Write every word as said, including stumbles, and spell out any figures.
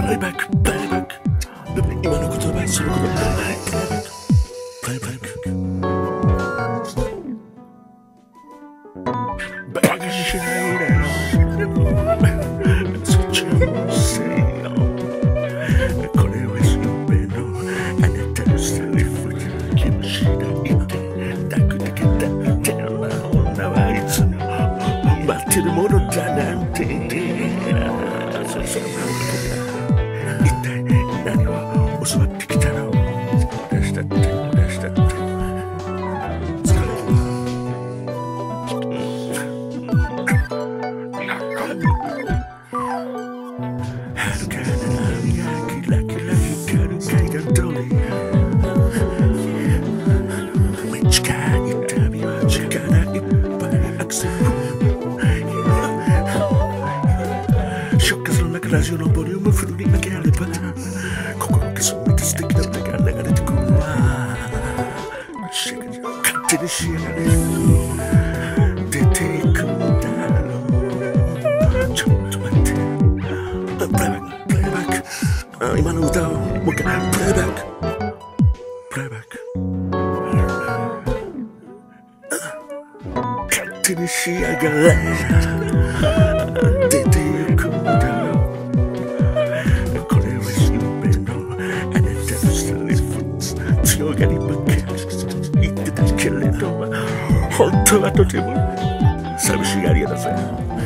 レイバックプレイバック今の言葉そのことプレイバックプレイバックバカにしないでそっちのせいよこれは夢のあなたのセリフ気もしないで抱くだけだってな女はいつも待ってるものだなんてそうそう一体何を教わってきたの出したって出したって疲れる遥かな海がキラキラ光る海岸通り短い旅は力いっぱいアクセルラジオのボリュームフルに上げれば心が澄めて素敵な歌が流れてくるわ勝手に仕上がれ出ていくんだろうちょっと待ってプレイバックプレイバック今の歌をもう一回プレイバックプレイバック勝手に仕上がれ出ていくんだろう強がりばっか言ってたけれど本当はとても寂しがり屋だぜ。